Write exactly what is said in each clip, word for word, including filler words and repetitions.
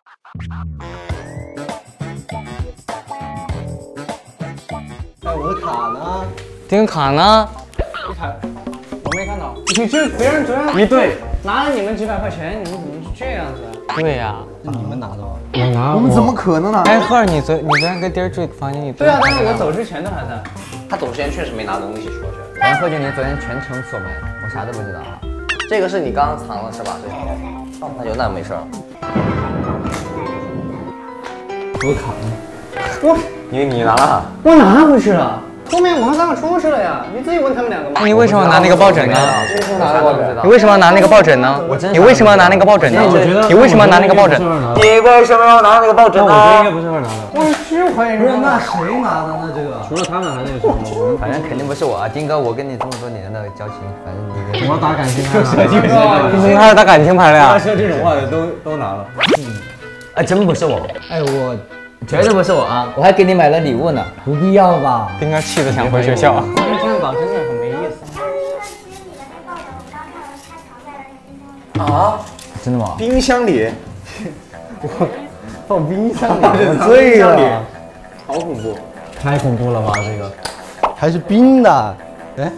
哎，我的卡呢？ 丁卡呢？ 你卡，我没看到。你这别人昨天一对拿了你们几百块钱，你们怎么是这样子？ 对呀、 是你们拿的吗？ 我拿我们怎么可能呢？ 哎，赫尔，你昨你昨天跟丁儿住房间里。 对啊，但是我走之前都还在。 他走之前确实没拿东西出去。 咱贺俊林昨天全程锁门，我啥都不知道啊。 这个是你刚刚藏的是吧？对。哦，那就那没事了。 我卡呢？ 我你你拿了？ 我拿回去了。后面我们三个出去了呀，你自己问他们两个嘛。 你为什么拿那个抱枕呢？ 拿了抱枕。 你为什么要拿那个抱枕呢？你为什么要拿那个抱枕呢？你为什么要拿那个抱枕？ 你为什么要拿那个抱枕呢？ 我觉得应该不是二拿的。 我是怀疑不是，那谁拿的呢？这个除了他们还能有谁拿？ 反正肯定不是我啊，丁哥，我跟你这么多年的交情，反正你我打感情牌你怎么开始打感情牌了呀？ 说这种话的都都拿了。 啊，真不是我， 哎，我绝对不是我啊！我还给你买了礼物呢。 不必要吧？ 丁哥气得想回学校。 这样搞真的很没意思。 啊？ 真的吗？ 冰箱里， 放冰箱里，我醉了， 好恐怖！ 太恐怖了吧？这个还是冰的，哎，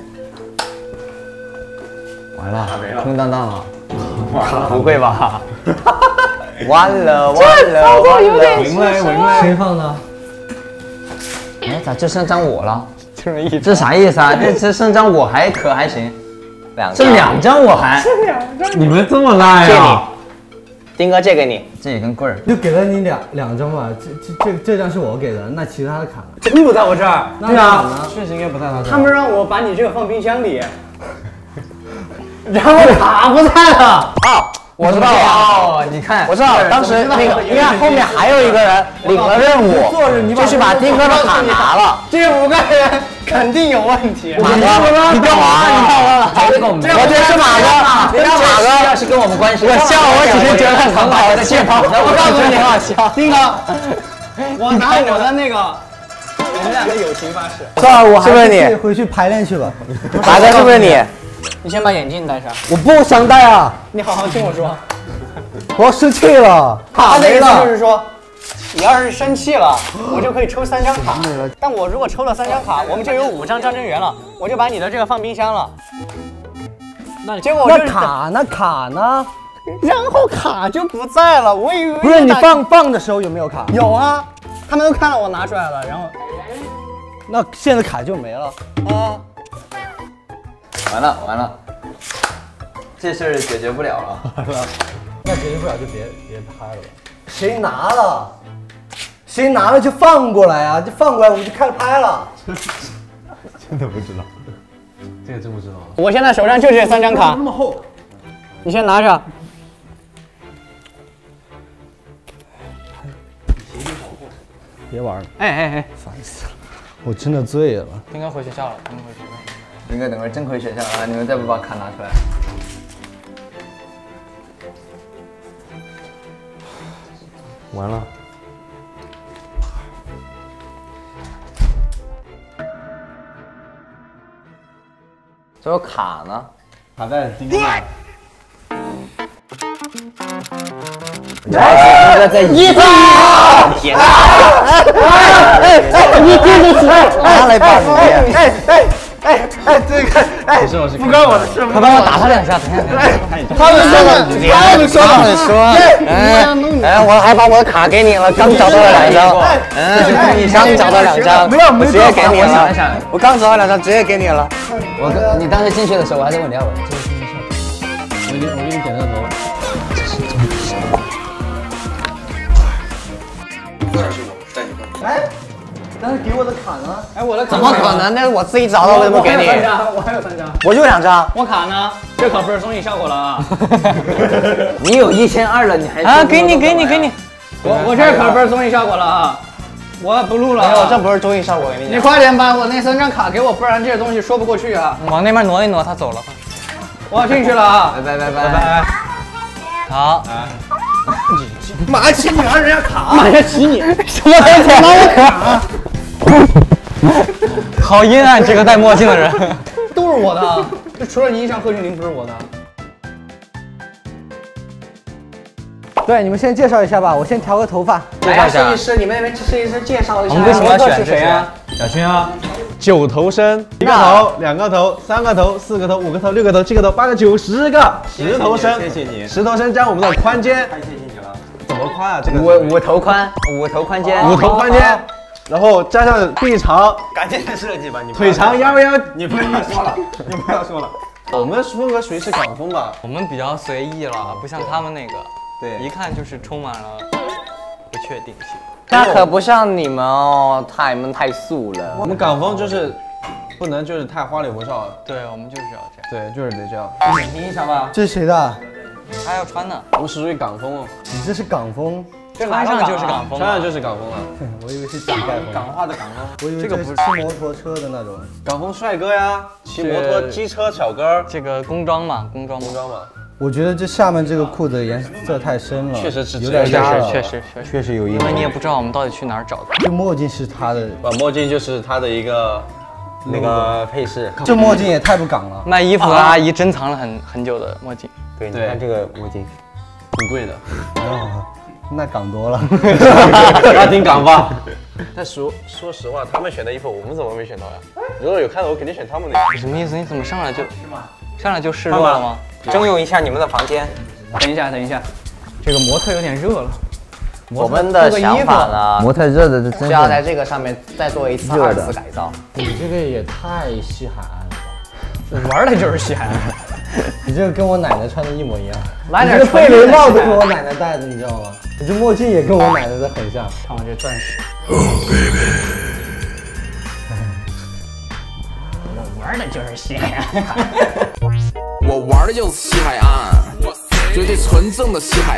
完了，空荡荡了， 不会吧？ 完了完了完了！ 赢了赢了，谁放的？ 哎，咋就剩张我了？ 就是一这啥意思啊？这这剩张我还可还行， 两剩两张我还， 你们这么烂借呀？ 你，丁哥借给你。 这也根棍儿。 就给了你两两张吧，这这这这张是我给的，那其他的卡呢？ 真不在我这儿。 对啊，确实应该不在他这儿。 他们让我把你这个放冰箱里，然后卡不在了。 啊，我知道了。 哦，你看， 我知道，当时那个，你看后面还有一个人领了任务，就去把丁哥的卡拿了。 这五个人肯定有问题。 马哥，你干嘛？你干嘛？ 这个我们我觉得是马哥，你看马哥要是跟我们关系， 我笑，我只是觉得很好的借口。 我告诉你啊，丁哥，我拿我的那个，我们俩的友情发誓。 算了，我还是不是你是回去排练去吧。 马哥是不是你？ 你先把眼镜戴上， 我不想戴啊， 你好好听我说。 我要生气了，卡他的意思就没了。 是说，你要是生气了，我就可以抽三张卡。但我如果抽了三张卡，我们就有五张张真源了，我就把你的这个放冰箱了。那结果我就那卡呢？卡呢？ 然后卡就不在了，我以为不是你放放的时候有没有卡？ 有啊，他们都看到我拿出来了，然后那现在卡就没了。 啊， 完了完了，这事儿解决不了了。 那解决不了就别别拍了吧。谁拿了？谁拿了就放过来啊！就放过来，我们就开始拍了。 真的不知道，这个真不知道。 我现在手上就这三张卡那，么厚， 你先拿着。 别玩了， 哎哎哎， 烦死了！我真的醉了。 丁哥回学校了，丁哥回学校了。 丁哥，等会儿真回学校了，你们再不把卡拿出来。 完了， 这有卡呢。 卡在丁哥那。 丁哥在一天哪！ 你这个是拿来吧你！ 哎哎哎哎，这个哎， 是我是不关我的事， 快帮我打他两下，等一下，等一下。 他们说的，他们说的， 说，哎哎，我还把我的卡给你了，刚找到了两张，嗯，刚找到两张， 没有没有直接给你了我想一，想， 我刚找到两张，直接给你了。 我跟你当时进去的时候，我还在问廖伟，这是什么事？ 我给我给你点个头。哎，但是给我的卡呢？ 哎，我的卡怎么可能？那是我自己找到的，怎么给你？ 我还有三张， 我就两张。 我卡呢？这可不是综艺效果了啊！ 你有一千二了，你还啊，给你，给你，给你。 我我这可不是综艺效果了啊！我不录了没有， 啊， 这不是综艺效果，给你你快点把我那三张卡给我，不然这东西说不过去啊！ 往那边挪一挪，他走了。 我要进去了啊！ 拜拜拜拜。 好， 马起你拿人家卡， 马上骑你！ 什么东西？拿我卡。好阴暗，这个戴墨镜的人。 都是我的，就除了你印象贺峻霖不是我的。 对，你们先介绍一下吧，我先调个头发。 介绍一下，设计师，你们那边设计师介绍一下。 我们为什么要选是谁啊？ 小薰啊，九头身，一个头，两个头，三个头，四个头，五个头，六个头，七个头，八个，九十个，十头身， 谢谢你， 十头身加我们的宽肩， 太谢谢你了。 怎么宽啊？这个五五头宽，五头宽肩， 五头宽肩，然后加上臂长， 赶紧设计吧，你腿长幺幺， 你不要说了，你不要说了。 我们风格属于是港风吧？ 我们比较随意了，不像他们那个， 对， 一看就是充满了不确定性。 那可不像你们哦，太闷太素了。 我们港风就是不能就是太花里胡哨， 对，我们就是要这样。 对，就是得这样。 你听一下吧。 这是谁的？ 他要穿的， 我们是属于港风哦， 你这是港风？ 穿上就是港风， 穿上就是港风了。 我以为是井盖风。 港化的港风。 我以为这个不是骑摩托车的那种。 港风帅哥呀，骑摩托、机车小哥儿， 这个工装嘛，工装工装嘛。 我觉得这下面这个裤子颜色太深了， 确实是有点压了， 确实确实确实有一因为你也不知道我们到底去哪儿找的。 这墨镜是他的， 把墨镜就是他的一个那个配饰。 这墨镜也太不港了。 卖衣服的阿姨珍藏了很很久的墨镜。 对，你看这个墨镜， 挺贵的。 哦，那港多了， 那挺港吧？但说说实话，他们选的衣服我们怎么没选到呀？如果有看到，我肯定选他们的。 你什么意思？你怎么上来就上来就示弱了吗？征用一下你们的房间。 等一下，等一下，这个模特有点热了。 我们的想法呢， 模特热的真是要在这个上面再做一次二次改造。 你这个也太西海岸了吧！ 玩的就是西海岸。 你这个跟我奶奶穿的一模一样。 来点你这贝雷帽子跟我奶奶戴的，你知道吗？你这墨镜也跟我奶奶的很像。 看我这钻石。我玩的就是西海岸。 我玩的就是西海岸，绝对纯正的西海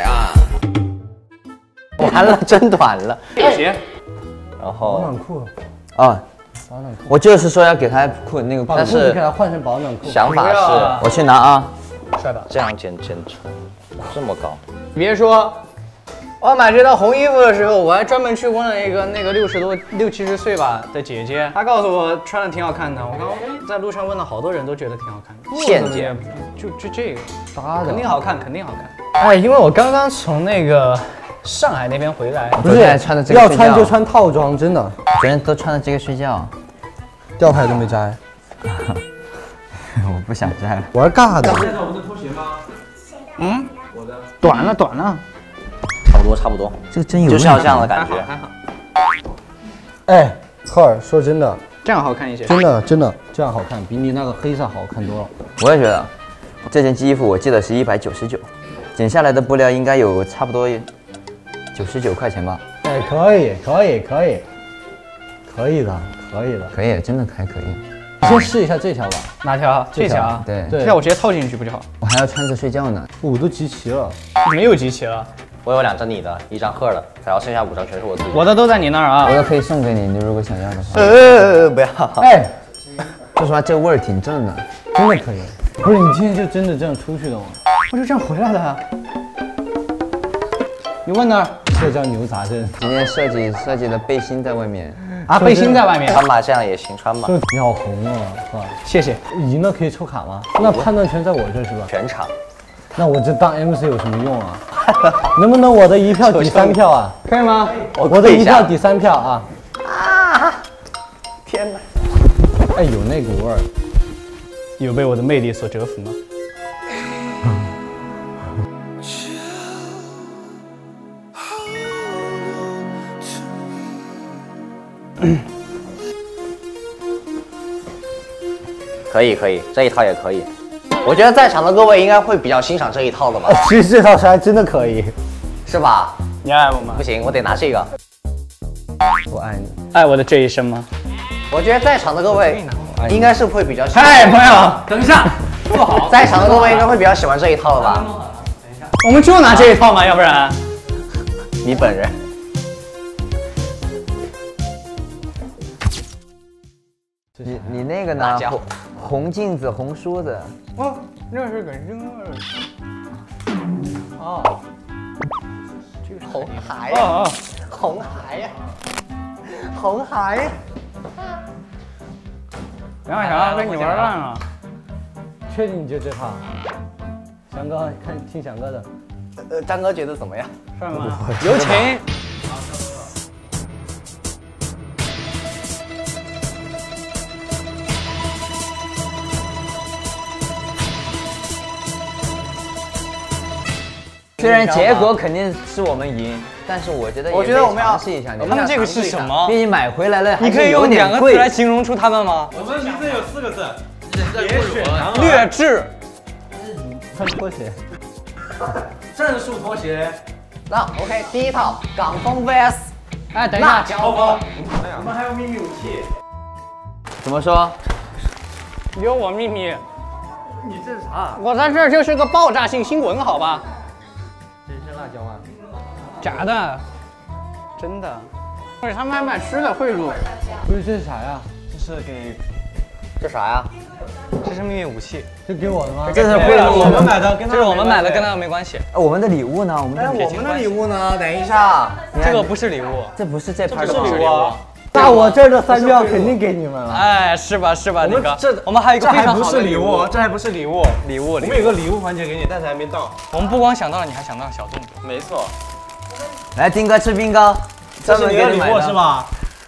岸。 完了，真短了。 鞋。 然保后暖裤， 啊， 保暖裤。 我就是说要给他裤那个， 把裤子但是给他换成保暖裤。 想法不要啊是，我去拿啊， 帅吧？ 这样剪剪成这么高。 别说，我买这套红衣服的时候，我还专门去问了一个那个六十多、六七十岁吧的姐姐，她告诉我穿的挺好看的。我刚刚在路上问了好多人都觉得挺好看的。 现剪， 就就这个搭的肯定好看，肯定好看。哎，因为我刚刚从那个上海那边回来， 不是穿的这个要睡觉穿就穿套装，真的， 昨天都穿着这个睡觉。 吊牌都没摘， 我不想摘了。 玩尬的。 见到我们的拖鞋吗？ 嗯，我的短了，短了， 差不多差不多， 这个真有就是要这样的感觉。 还好， 哎，侧耳说真的， 这样好看一些。 真的真的这样好看，比你那个黑色好看多了。 我也觉得，这件衣服我记得是一百九十九，剪下来的布料应该有差不多九十九块钱吧。 哎，可以可以可以，可以的可以的， 可以，真的还可以。 你先试一下这条吧。 哪条？这条啊？ 对， 对这条我直接套进去不就好？ 我还要穿着睡觉呢。 我都集齐了。 没有集齐了， 我有两张你的，一张赫的，然后剩下五张全是我自己。 我的都在你那儿啊我。都可以送给你，你如果想要的话。 呃，不要。 哎， 说实话，这味儿挺正的。 真的可以。不是你今天就真的这样出去的吗？ 我就这样回来的啊。你问哪儿？ 这叫牛杂症。 今天设计设计的背心在外面， 啊，背心在外面。 穿吧，这样也行，穿吧。 就你好红啊，是吧？ 谢谢。 赢了可以抽卡吗？那判断权在我这是吧？ 全场。 那我这当 M C 有什么用啊？能不能我的一票抵三票啊？ 可以吗？ 我的一票抵三票啊！ 啊！天哪！ 哎，有那股味儿。 有被我的魅力所折服吗？ 可以可以，这一套也可以。我觉得在场的各位应该会比较欣赏这一套的吧？ 其实这套衫还真的可以。 是吧？ 你爱我吗不？行，我得拿这个。 我爱你。 爱我的这一生吗？ 我觉得在场的各位应该是会比较喜欢。 嗨，朋友，等一下，坐好。 在场的各位应该会比较喜欢这一套的吧？ 我们就拿这一套嘛，要不然。 你本人。你你那个呢？红红镜子，红梳子。 哦，那是个婴儿。哦，这个红孩呀， 呀，红孩呀，红孩呀。 梁海霞被你玩烂了。 确定你就这套？翔哥看听翔哥的。 呃，张哥觉得怎么样？ 帅吗？有请。 虽然结果肯定是我们赢，但是我觉得我觉得我们要尝试一下。 他们这个是什么？ 毕竟买回来了， 你可以用两个字来形容出他们吗？ 我们名字有四个字， 劣质。 穿拖鞋。 正数拖鞋。 那 OK， 第一套港风 V S， 哎，等一下， 交锋。 我们还有秘密武器。 怎么说？ 有我秘密。 你这是啥？ 我在这儿就是个爆炸性新闻，好吧？ 这是辣椒吗？ 假的，真的。不是他们还买吃的贿赂。 不是，这是啥呀？ 这是给， 这啥呀？ 这是秘密武器， 这给我的吗？ 这是贿赂我们买的，跟这是我们买的，跟他们没关系。 我们的礼物呢？我们的我们的礼物呢？等一下， 这个不是礼物， 这不是这盘的不是礼物。 那我这儿的三票肯定给你们了。 哎，是吧是吧，那个这我们还有一个非常好的礼物，这还不是礼物， 礼物。 我们有个礼物环节给你，但是还没到。 我们不光想到了，你还想到了小动作。 没错。 来，丁哥吃冰糕， 这是你的礼物是吧？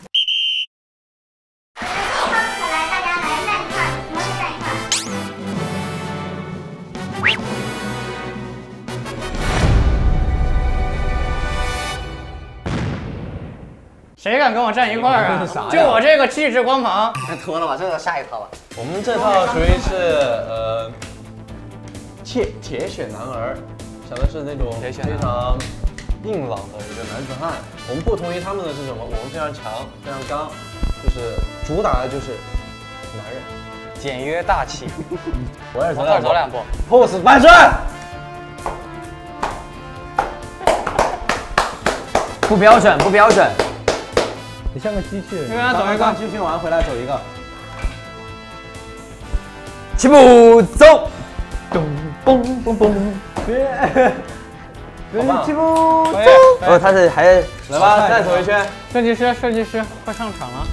谁敢跟我站一块儿啊？就我这个气质光芒。 脱了吧，这个下一套吧。 我们这套属于是呃铁铁血男儿，想的是那种非常硬朗的一个男子汉。我们不同于他们的是什么？我们非常强，非常刚，就是主打的就是男人， 简约大气。 我也往这儿走两步 ，pose 半身。 不标准，不标准。 你像个机器人。 因为他走一个， 继续完回来走一个。 起步走， 咚嘣嘣嘣，别，起步走。 哦，他是还来吧，再走一圈。 设计师，设计师，快上场了。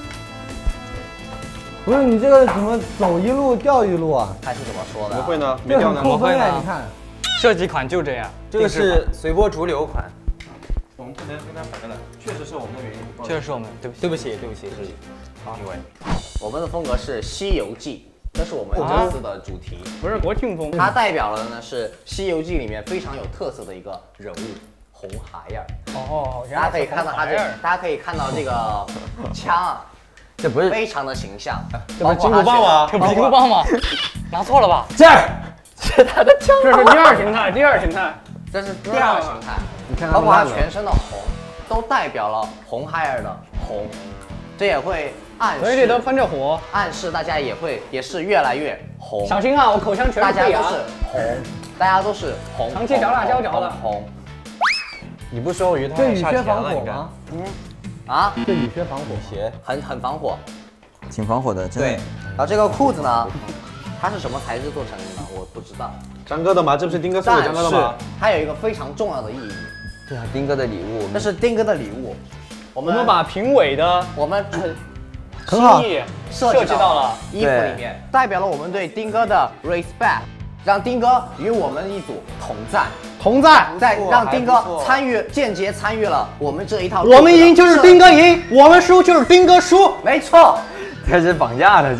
不是你这个怎么走一路掉一路啊？ 他是怎么说的？ 怎么会呢？没这掉呢。 很扣分呀！你看， 设计款就这样， 这个是随波逐流款。 我们不能跟他反着来，确实是我们的原因。 确实是我们，对不起对不起，对不起，对不起。 好， 因为我们的风格是《西游记》，这是我们这次的主题。 不是国庆风， 它代表了呢是《西游记》里面非常有特色的一个人物红孩儿。 哦， 大家可以看到他这，大家可以看到这个枪啊， 这不是非常的形象。 这不是金箍棒吗？ 这不是金箍棒吗？拿错了吧？ 这儿， 这是他的枪，这是第二形态，第二形态， 这是第二个形态。 你看包括它全身的红，都代表了红孩儿的红，这也会暗嘴里都示喷着火， 暗示大家也会也是越来越红。 小心啊！我口腔全大是肺啊！ 家都是红，大家都是红， 长期嚼辣椒嚼的红红你不说我以为他这雨下田了， 靴防火你看。 吗？ 啊， 这雨靴防火鞋很很防火。 挺防火的，真的。 对，然后这个裤子呢，它是什么材质做成的呢？我不知道。 张哥的吗？这不是丁哥送但给张哥的是吗？ 它有一个非常重要的意义， 对啊，丁哥的礼物， 这是丁哥的礼物。我我们们把评委的我们很好心意设设计到了。 衣服里面，代表了我们对丁哥的 respect， 让丁哥与我们一组同在， 同在， 再让丁哥参与间接参与了我们这一套。 我们赢就是丁哥赢，我们输就是丁哥输。 没错。 开始绑架了，这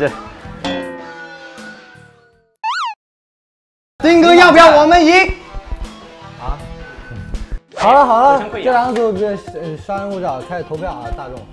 丁哥要不要我们赢？ 好了好了，这两组这呃商人舞蹈开始投票啊，大众。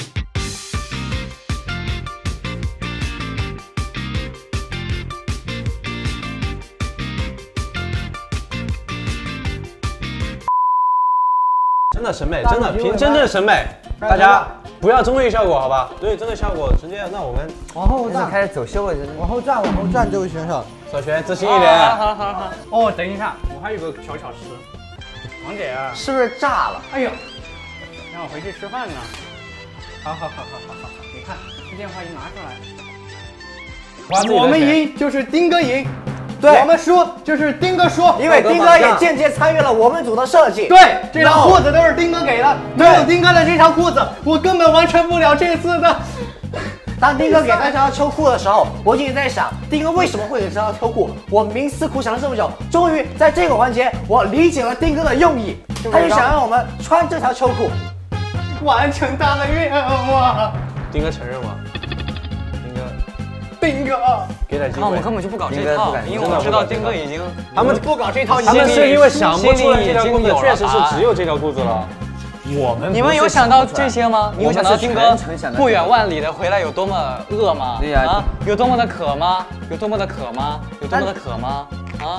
真的审美，真的凭真正审美，大家不要综艺效果，好吧？对，真的效果直接，那我们往后站， 开始走秀了，真的。 往后站，往后站，这位选手。 小泉自信一点。 好了好了好了。哦，等一下，我还有个小巧思。王姐啊， 是不是炸了？ 哎呦，让我回去吃饭呢。好好好好好好好，你看这电话一拿出来，我们赢就是丁哥赢， 对， 我们输就是丁哥输， 因为丁哥也间接参与了我们组的设计。 对，这条裤子都是丁哥给的，没有丁哥的这条裤子，我根本完成不了这次的当丁哥给他这条秋裤的时候，我就一直在想，丁哥为什么会有这条秋裤？我冥思苦想了这么久，终于在这个环节，我理解了丁哥的用意，他就想让我们穿这条秋裤，完成他的愿望。 丁哥承认吗？丁哥， 丁哥， 给点机会。 那我们根本就不搞这套，因为我们知道丁哥已经， 他们不搞这套， 他们是因为想不出来这条裤子，确实是只有这条裤子了。我们你们有想到这些吗？你有想到丁哥不远万里的回来有多么饿吗？ 对呀， 啊，有多么的渴吗？有多么的渴吗？有多么的渴吗？啊！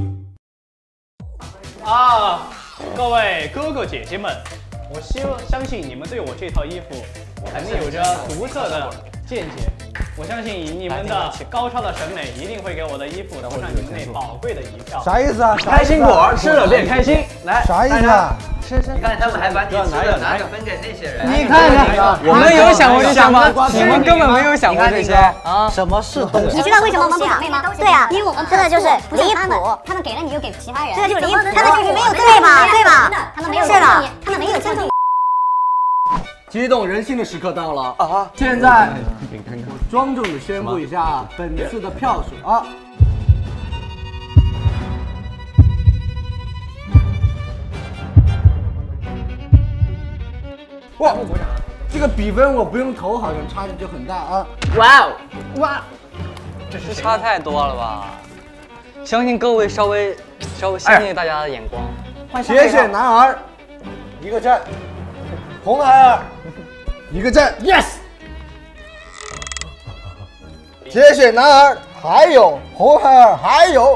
啊，各位哥哥姐姐们，我希望相信你们对我这套衣服肯定有着独特的见解。我相信以你们的高超的审美，一定会给我的衣服投上你们那宝贵的一票。 啥意思啊？ 开心果吃了变开心，来， 啥意思啊？ 吃吃，你看他们还把你吃的拿着分给那些人。 你看看， 我们有想过这些吗？你们根本没有想过这些啊！ 什么是东西？ 你知道为什么我们不长辈吗？对啊，因为我们真的就是离谱，他们给了你就给其他人，这就是离谱，他们就是没有对吧？对吧？他们没有尊重你，他们没有尊重你。 激动人心的时刻到了啊！现在我庄重的宣布一下本次的票数啊！哇，这个比分我不用投，好像差距就很大啊！ 哇哦，哇，这是差太多了吧？相信各位稍微稍微相信大家的眼光。 铁血男儿一个赞，红孩儿一个赞 ，yes。铁血男儿还有红孩儿还有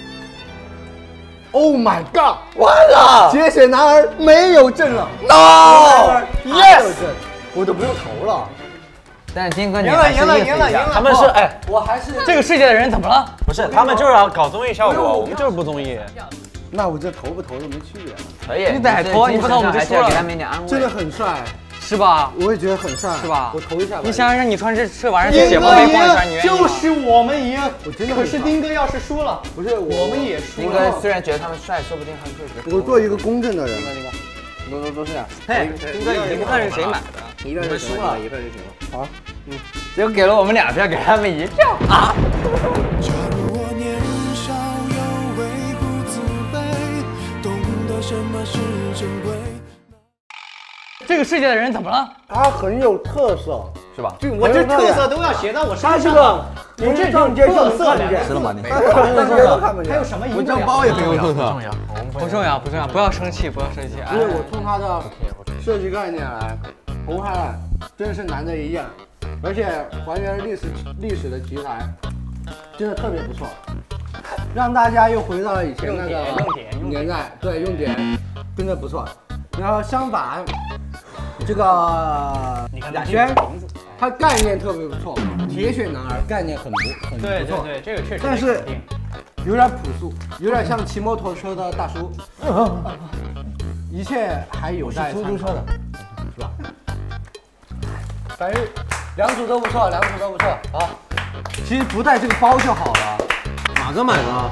，Oh my god， 完了！铁血男儿没有证了 ，no，yes， 我都不用投了。 但是丁哥你赢了赢了赢了赢了！ 他们是哎， 我还是这个世界的人怎么了？ 不是他们就是要搞综艺效果，我们就是不综艺。 那我这投不投都没区别了。 可以， 你得投，你不投我们就输了。 给他们一点安慰。 真的很帅， 是吧？ 我也觉得很帅， 是吧？ 我投一下吧。 你想想让你穿这这玩意儿去解放碑逛一圈，你愿意吗？ 就是我们赢， 我真的可是丁哥要是输了， 不是我们也输了。 丁哥虽然觉得他们帅，说不定他们确实。 我做一个公正的人。 都都都是这样。 嘿，丁哥你不看是谁买的？ 一个人输了，一个人就行了。 好， 嗯，结果给了我们俩票，给他们一票啊。 假如我年少有为不自卑，懂得什么是珍贵。 这个世界的人怎么了？ 他很有特色， 是吧？ 对，我这特色都要写在我身上。 他是个，我这种特色两个吃了吗？你当街都看不见。 还有什么？ 我这包也很有特色。 不重要，不重要，不要生气，不要生气。 因为我从他的设计概念来，红孩儿真是难得一见，而且还原历史历史的题材，真的特别不错，让大家又回到了以前那个年代。对，用点真的不错。然后相反，这个雅轩，他概念特别不错，铁血男儿概念很不很不错。 对对对，这个确实。 但是有点朴素，有点像骑摩托车的大叔。一切还有待出租车的，是吧？反正两组都不错，两组都不错啊。其实不带这个包就好了。 哪个买的？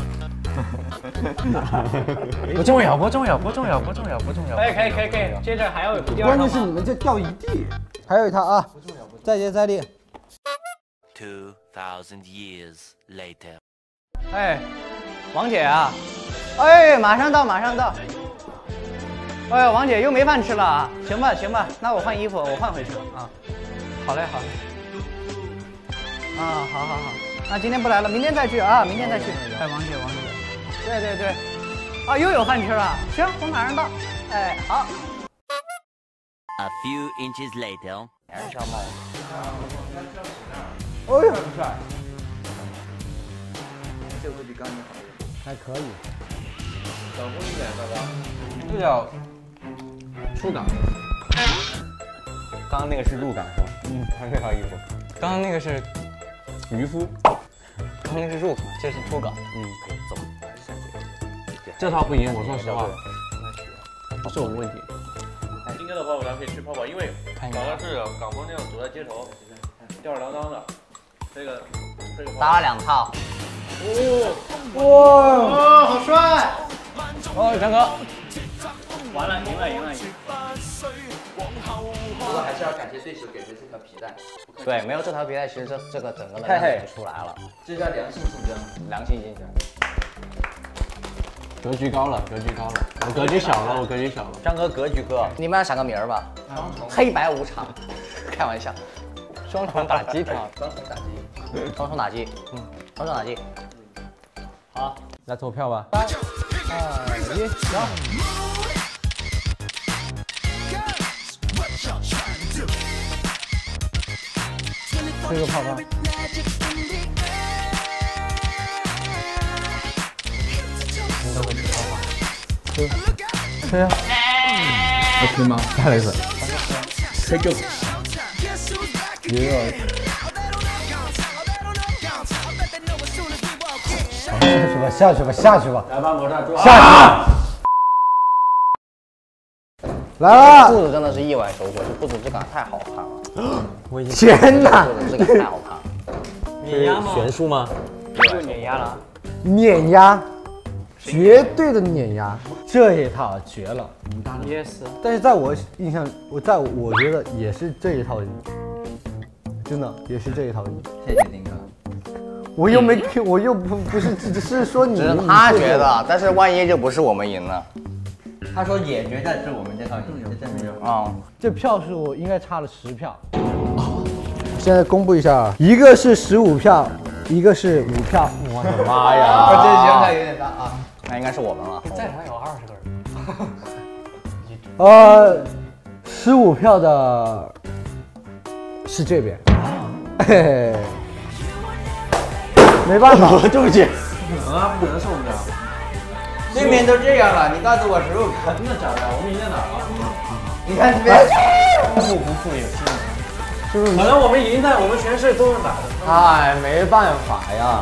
不重要，不重要，不重要，不重要，不重要。 可以可以可以可以，接着还要有第二关键是你们这掉一地。还有一套啊，再接再厉。 Two thousand years later。 哎，王姐啊，哎，马上到，马上到。哎呀，王姐又没饭吃了啊！行吧，行吧，那我换衣服，我换回去啊。好嘞，好嘞。啊，好好好，那今天不来了，明天再去啊，明天再去。哎，王姐，王姐，对对对，啊，又有饭吃了。行，我马上到。哎，好。 A few inches later。 哎呦，很帅。 这个会比刚才好一点。 还可以。 小红一点，大哥。 这叫触感。 刚刚那个是入感是吧？嗯，穿这套衣服。 刚刚那个是渔夫， 刚刚那是入感，这是出港。 嗯，可以走。 这套不赢，我说实话，不是我的问题。 今天的泡泡糖可以去泡泡，因为搞的是港风那样走在街头，吊儿郎当的。这个这个搭了两套。 哦哇，好帅！ 哦，张哥， 完了，赢了，赢了，赢了。 是要感谢对手给的这条皮带。 对，没有这条皮带，其实这这个整个的嘿嘿就出来了。 这叫良性竞争， 良性竞争。 格局高了，格局高了，我格局小了，我格局小了。 张哥格局哥，你们俩想个名儿吧？黑白无常，开玩笑。双重打击挺好。 双重打击。 双重打击，嗯，双重打击。好， 来投票吧。 三二一，走。 吹个泡泡。吹，吹啊！ 要吹吗？再来一次。吹够。 一个。下去吧，下去吧，下去吧。 来吧，模特， 下去。来了。 裤子真的是意外收获，这裤子质感太好看了。 我已经天哪， 裤子质感太好看了。 碾压吗？悬殊吗？ 又碾压了。 碾压，绝对的碾压，这一套绝了。 也是。 但是在我印象，我在我觉得也是这一套衣，真的也是这一套衣。 谢谢丁哥。 我又没听，我又不不是只是说你， 只是他觉得，但是万一就不是我们赢了。 他说也觉得是我们这套赢，这证明啊， 这票数应该差了十票。现在公布一下，一个是十五票，一个是五票。我的妈呀！ 我这心态有点大啊， 那应该是我们了。 在场有二十个人。 呃，十五票的是这边。嘿嘿。没办法， 对不起。 不可能啊，不可能是我们俩。 对面都这样了，你告诉我十五票， 真的假的？我们赢在哪儿了？ 你看这边， 不负不负有心人。就是好像我们赢在我们全是都是打的。 哎，没办法呀。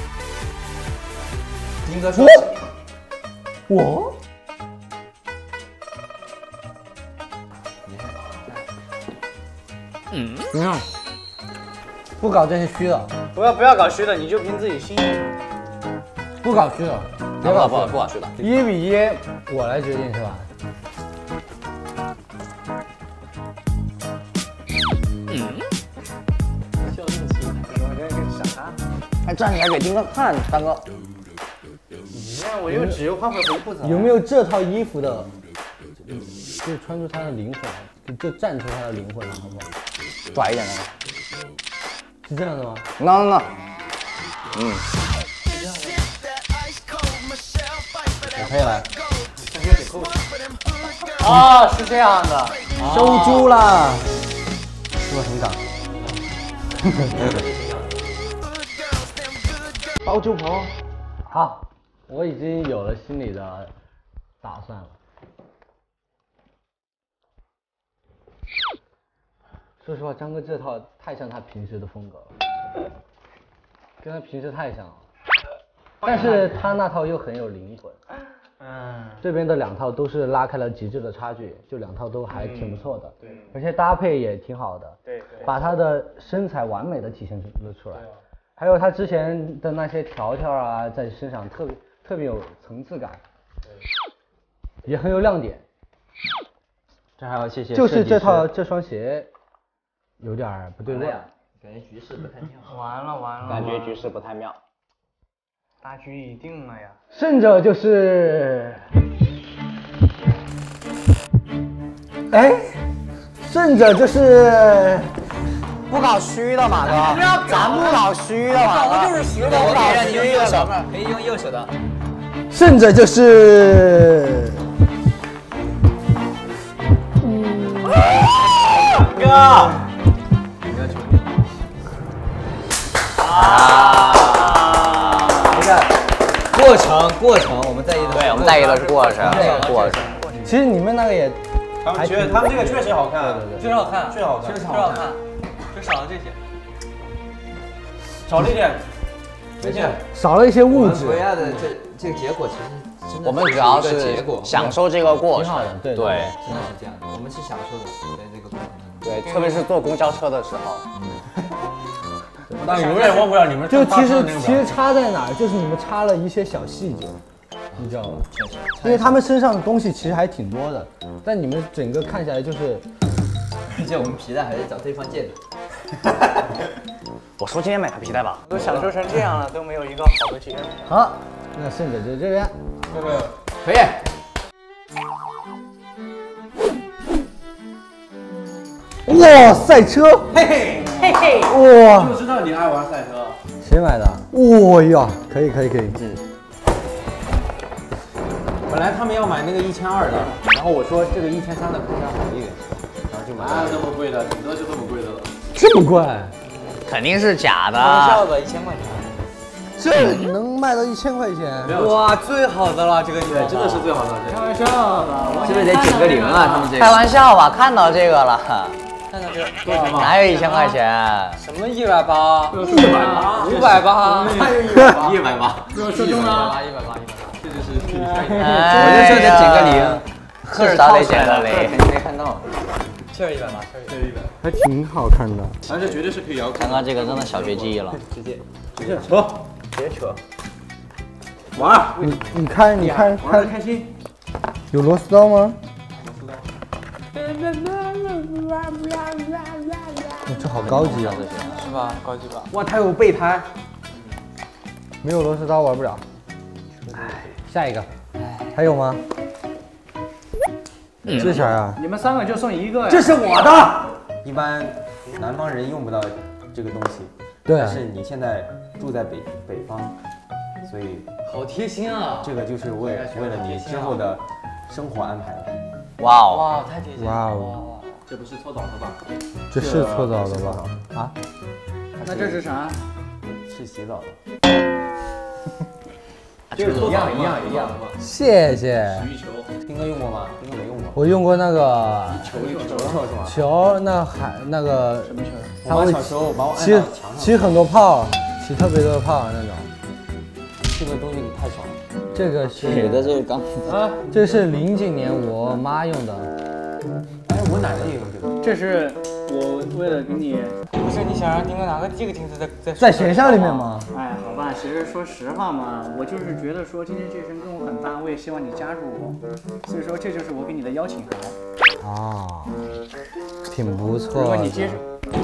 丁哥说， 我。 嗯， 怎么样？不搞这些虚的， 不要不要搞虚的，你就凭自己心。 不搞虚的， 别搞不搞不搞虚的。 一比一，我来决定是吧？ 嗯。秀运气，我这个傻叉，还站起来给丁哥看，大哥。 你看我又只又换回回裤子。 有没有这套衣服的？就穿出他的灵魂，就站出他的灵魂了，好不好？ 拽一点的。 是这样的吗？ 那那那，嗯， 我可以来。 啊，是这样的， 收猪了，是不是很港？包猪婆，好，我已经有了心里的打算了。说实话，张哥这套太像他平时的风格了，跟他平时太像了。但是他那套又很有灵魂。嗯，这边的两套都是拉开了极致的差距，就两套都还挺不错的。对，而且搭配也挺好的。对对，把他的身材完美的体现了出来。还有他之前的那些条条啊，在身上特别特别有层次感，也很有亮点。 这还要谢谢。 就是这套这双鞋。有点不对味， 感觉局势不太妙。 完了完了， 感觉局势不太妙。 大局已定了呀。 胜者就是，哎，胜者就是不搞虚的马哥，咱不搞虚的马哥， 搞的就是实的， 我可以让你用右手，可以用右手的。 胜者就是。 哥。 啊！你看，过程过程，我们在意的， 对，我们在意的是过程，过程。 其实你们那个也， 他们觉得他们这个确实好看， 对对对， 确实好看， 确实好看， 确实好看，就少了这些， 少了一点， 没事， 少了一些物质。 回来的这这个结果其实真的， 我们主要是结果享受这个过程， 对对， 真的是这样的，我们是享受的，在这个过程中。 对，特别是坐公交车的时候。 但永远忘不了你们。 就其实其实差在哪儿，就是你们差了一些小细节，你知道吗？因为他们身上的东西其实还挺多的，但你们整个看下来就是而且我们皮带还是找对方借的。 我说今天买个皮带吧，都享受成这样了，都没有一个好的结果。 好，那胜者就这边。 这个可以。哇，赛车！ 嘿嘿嘿嘿！ 哇， 就知道你爱玩赛车。 谁买的？哇呀，可以可以可以。 嗯。 本来他们要买那个一千二的，然后我说这个一千三的空调好一点，然后就买。 哪有这么贵的？顶多就这么贵的了。 这么贵？ 肯定是假的。 开玩笑的，一千块钱。 这能卖到一千块钱？ 哇，最好的了，这个对，真的是最好的。 开玩笑的， 是不是得减个零啊？他们这个。 开玩笑吧，看到这个了。看到这个， 多少钱？ 哪有一千块钱？ 什么一百八？ 一百八？ 五百八？ 还有一百八？ 一百八？ 说中了？ 一百八，一百八， 这就是去年。 我就说得减个零， 至少得减个零。 肯定没看到。 确实一百八，确实一百八。 还挺好看的。 而且绝对是可以遥控。 刚刚这个真的小学记忆了。 直接直接扯， 直接扯。 玩。 你你看你看玩的开心。 有螺丝刀吗？这好高级啊！这是吧？高级吧？ 哇，它有备胎。 没有螺丝刀玩不了。哎，下一个，还有吗？这是啥呀？ 你们三个就送一个呀。 这是我的。 一般南方人用不到这个东西， 对。 但是你现在住在北北方，所以好贴心啊！ 这个就是为为了你之后的生活安排的。 哇哦！ 哇，太贴心了！ 哇哦！ 这不是搓澡的吧？ 这是搓澡的吧？啊？ 那这是啥？ 是洗澡的。 就是一样一样一样。 谢谢。 洗浴球， 丁哥用过吗？丁哥没用过。 我用过那个球球是吧？ 球，那还那个什么球？我妈小时候把我按起起很多泡，起特别多的泡那种。 这个东西太爽了。 这个是女的是刚啊，这是零几年我妈用的。 哎，我奶奶也用这个。 这是我为了给你， 不是你想让丁哥拿个这个镜子在在在学校里面吗？ 哎，好吧，其实说实话嘛，我就是觉得说今天这身跟我很搭，我也希望你加入我，所以说这就是我给你的邀请函。 啊，挺不错的。 如果你接受。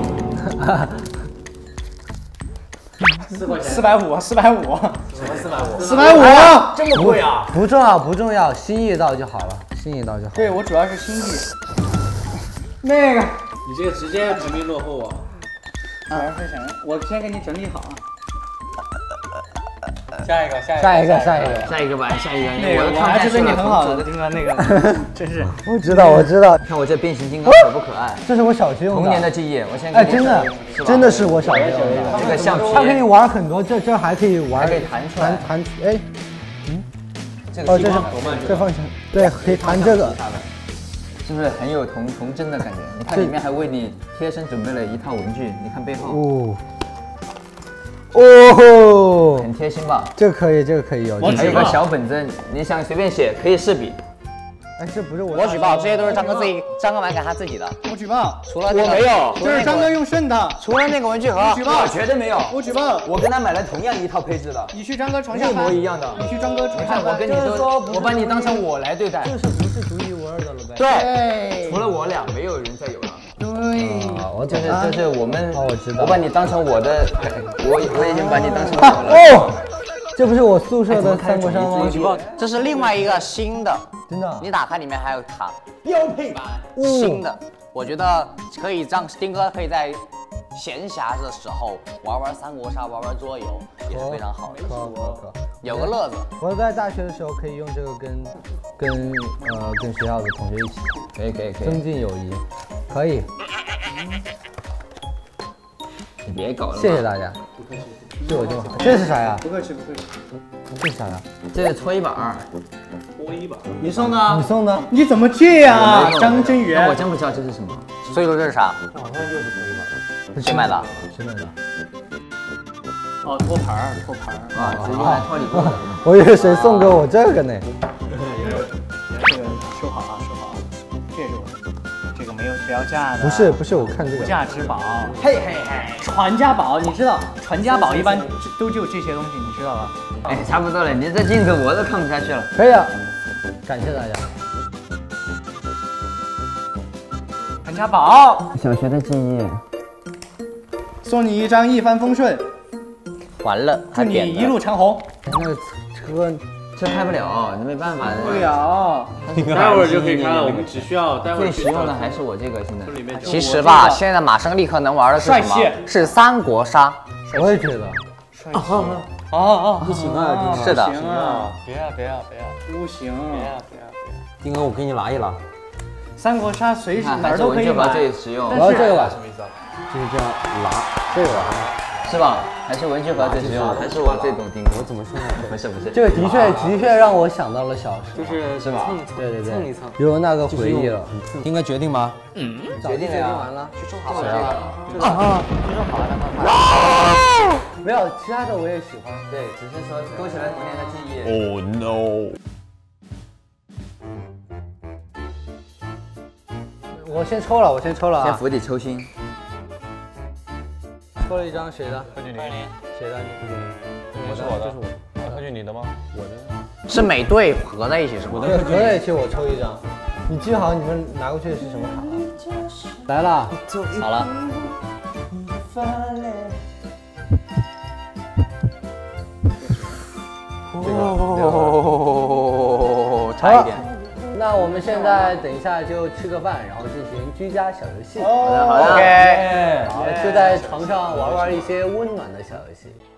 四块钱， 四百五，四百五， 什么四百五？ 四百五，这么贵啊？ 不重要，不重要，心意到就好了，心意到就好。 对我主要是心意。那个， 你这个直接排名落后啊！ 主要是想，我先给你整理好。 下一个，下一个， 下一个，下一个， 下一个吧，下一个。 那个我还是对你很好的，丁哥那个，真是。 我知道，我知道。 看我这变形金刚可不可爱？ 这是我小学用的。 童年的记忆，我现在哎，真的，真的是我小学用的。 这个橡皮， 它可以玩很多，这这还可以玩， 可以弹出来， 弹弹哎，嗯， 这个哦，这是这放前，对，可以弹这个。 是不是很有童童真的感觉？你看里面还为你贴身准备了一套文具，你看背后。 哦。哦， 很贴心吧？ 这个可以，这个可以有。 还有一个小本子，你想随便写，可以试笔。 哎，这不是我。 我举报，这些都是张哥自己，张哥买给他自己的。我举报， 除了我没有，这是张哥用剩的。除了那个文具盒， 我举报，我绝对没有。 我举报， 我跟他买了同样一套配置的。 你去张哥床下一模一样的。 你去张哥床下， 我跟你都，我把你当成我来对待。 这是不是独一无二的了呗？ 对， 除了我俩，没有人再有了。 对， 我就是就是我们， 哦，我知道， 我把你当成我的，我我已经把你当成我了。 哦，这不是我宿舍的三国杀吗？ 这是另外一个新的， 真的。 你打开里面还有它标配版， 新的，我觉得可以让丁哥可以在闲暇的时候玩玩三国杀，玩玩桌游，也是非常好的， 可可可， 有个乐子。 我在大学的时候可以用这个跟跟呃跟学校的同学一起， 可以可以可以， 增进友谊，可以。 你别搞了， 谢谢大家， 不客气。 对我这么好，这是啥呀？ 不客气不客气。 这是啥呀？ 这是搓衣板。 搓衣板。 你送的？ 你送的？ 你怎么这样啊，张真源？ 我真不知道这是什么。 所以说这是啥？ 好像就是搓衣板。 谁买的？ 谁买的？ 哦，托盘儿，托盘儿。 啊，是用来托里布的。 我以为谁送给我这个呢？ 这个收好啊，收好啊。这是我，这个没有标价的。 不是不是，我看这个。 无价之宝。嘿嘿嘿，传家宝，你知道，传家宝一般都就这些东西，你知道吧？ 哎，差不多了，你这镜子我都看不下去了。 可以啊，感谢大家。 传家宝。 小学的记忆。 送你一张一帆风顺。 完了， 祝你一路长虹。 那个车这开不了，那没办法。 不了。 待会儿就可以开了，我们只需要待会儿。 最实用的还是我这个现在。 其实吧，现在马上立刻能玩的是什么？是三国杀。 我也觉得。 帅气。哦哦， 不行啊， 是的。 别啊别啊别啊！ 不行。 别啊别啊别啊！ 丁哥，我给你拉一拉。 三国杀随时哪儿都可以买。 最实用。 我要这个吧？ 什么意思啊？ 就是这样拉这个。 是吧？还是文具盒最实用，还是我最懂丁哥。 我怎么说呢？ 不是不是， 这个的确的确让我想到了小时候， 就是是吧？对对对， 蹭一蹭， 有那个回忆了。丁哥决定吗？ 嗯， 决定了呀。完了， 去收好了。 啊， 去收好了，快快。 没有，其他的我也喜欢。 对，只是说勾起了童年的记忆。 Oh no！ 我先抽了，我先抽了啊。 先釜底抽薪。 抽了一张谁的？ 何俊霖。 谁的？ 我的，这是我。何俊霖的吗？我的。 是美队合在一起是吗？ 对，合在一起我抽一张。你记好你们拿过去的是什么卡啊？来了， 好了。 哦， 差一点。 那我们现在等一下就吃个饭，然后进行居家小游戏。 好的，好的 ，OK， 好，就在床上玩玩一些温暖的小游戏。